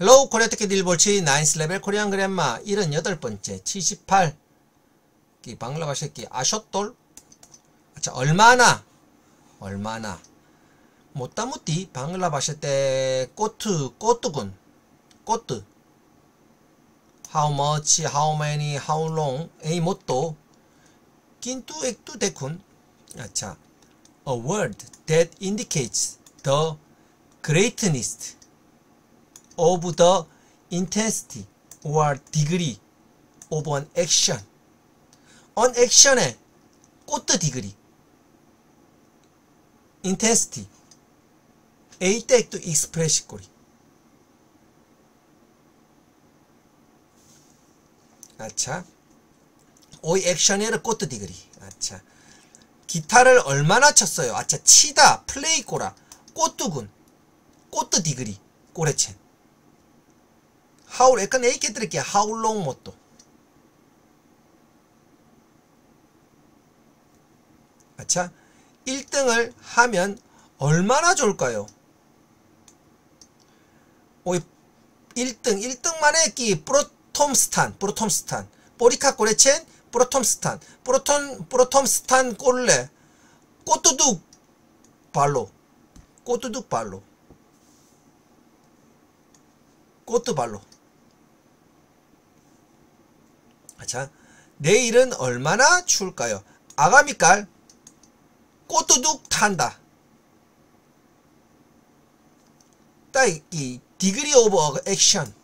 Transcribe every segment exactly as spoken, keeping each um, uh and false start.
헬로우 코리아 테크 딜볼치 나인스 레벨 코리안 그랜마 칠십팔 번째 칠십팔 기 방글라바시기 아쇼돌. 자, 얼마나 얼마나 못다무띠 방글라바시 때 꼬트 꼬트군 꼬트 how much how many how long 에이 못도 긴투 액투 데군. 자, a word that indicates the greatness of the intensity or degree of an action. on action의 꽃드 디그리 intensity 에이 때도 익스프레시 꼬리. 아차 오이 액션의 꽃드 디그리. 아차 기타를 얼마나 쳤어요. 아차 치다 플레이 꼬라 꽃두군 꽃드 디그리 꼬레첸 하울 약간 에이게 드릴게요. 하울롱 못도. 아차 일 등을 하면 얼마나 좋을까요? 오이 일 등 일 등만의 끼 프로톰스탄 프로톰스탄 보리카 꼬레첸 프로톰스탄 프로톤 프로톰스탄 꼴레 꼬뚜둑 발로 꼬뚜둑 발로 꼬뚜 발로. 자, 내일은 얼마나 추울까요? 아가미깔 꼬뚜둑 탄다. 따이 이 디그리 오브 액션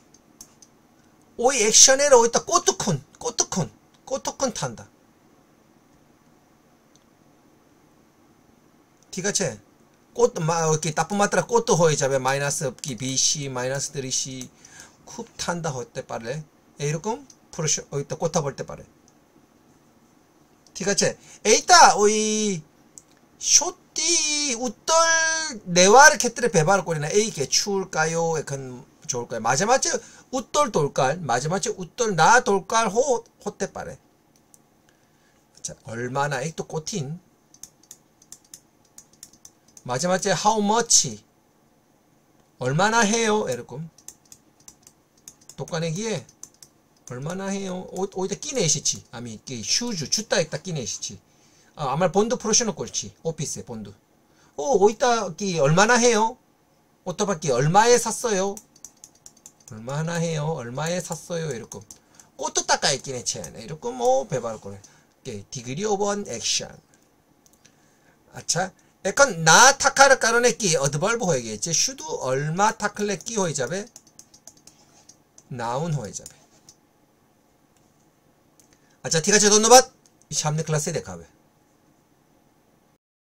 오이 액션에로 오이다 꼬뚜쿤 꼬뚜쿤 꼬뚜쿤 탄다. 티가체 꽃 마 이렇게 따쁜 마트라 꽃도 호이 잡에 마이너스 없기 비씨 마이너스 드리씨 쿱 탄다 호때 빠래 에이로금 프로쇼 어이다 꽃타 볼 때 빠래. 티가체 에이따 오이 쇼띠 웃돌 내와를 캐트레 배바를 꼬리나 에이게 추울까요? 약간 좋을까요? 마지막에 웃돌 돌깔 마지막에 웃돌 나 돌깔 호 호때 빠래. 자, 얼마나 에이 또 꽃인 마지막에 how much 얼마나 해요? 에르꿈 독가내기에 얼마나 해요? 오, 오이다 끼내시치 아미 끼 슈즈 주따 있다 끼내시치 아, 아마 본드 프로셔널 꼴치 오피스에 본드 오 오이다 끼 얼마나 해요? 오토바끼 얼마에 샀어요? 얼마나 해요? 얼마에 샀어요? 에르꿈 꽃도 닦아 있기네 첸 에르꿈 오 배발 거래 디그리 오브 원 액션. 아차 약간 나 타카를 깔아냈기 어드벌브 호에게지 슈도 얼마 타클레끼 호이자베 나운 호이자베. 아차 티가 제돈노밭 이 샴네 클라스에 대카베